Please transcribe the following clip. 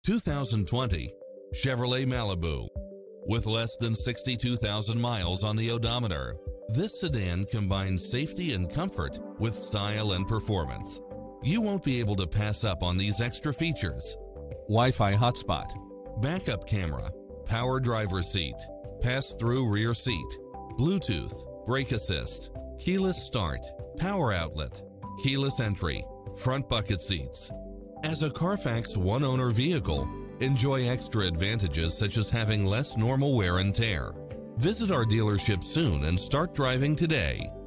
2020 Chevrolet Malibu. With less than 62,000 miles on the odometer, this sedan combines safety and comfort with style and performance. You won't be able to pass up on these extra features: Wi-Fi hotspot, backup camera, power driver seat, pass-through rear seat, Bluetooth, brake assist, keyless start, power outlet, keyless entry, front bucket seats. As a Carfax one-owner vehicle, enjoy extra advantages such as having less normal wear and tear. Visit our dealership soon and start driving today.